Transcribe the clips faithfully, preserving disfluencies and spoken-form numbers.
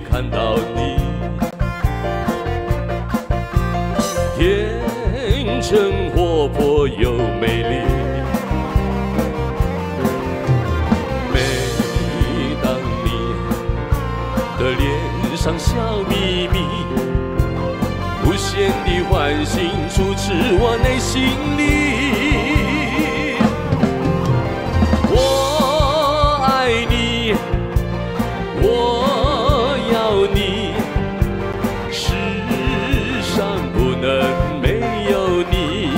看到你。天真活泼又美丽，每当你的脸上笑眯眯，无限的欢欣充斥我内心里。我爱你，我要你，世上不能没有你。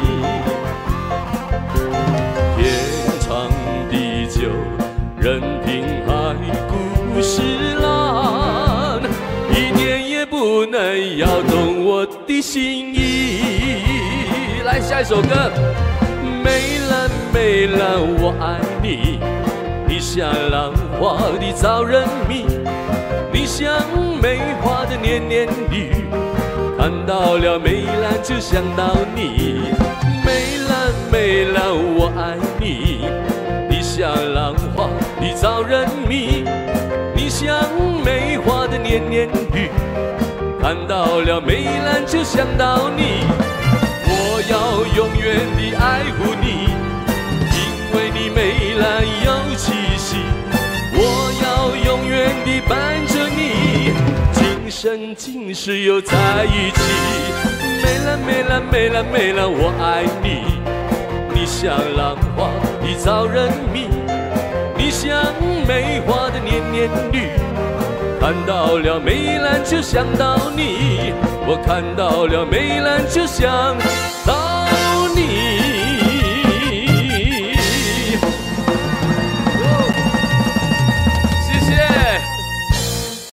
天长地久，任凭海枯石烂，一点也不能摇动我的心意。来，下一首歌。梅兰梅兰，我爱你，你像浪花的招人迷，你像梅花的年年绿，看到了梅兰就想到你。梅兰梅兰，我爱你，你像浪花的招人迷，你像梅花的年年绿，看到了梅兰就想到你。我要永远地爱护你，因为你梅兰有气息。我要永远地伴着你，今生今世又在一起。梅兰梅兰梅兰梅兰，我爱你，你像浪花的招人迷，你像梅花的年年绿，看到了梅兰就想到你，我看到了梅兰就想到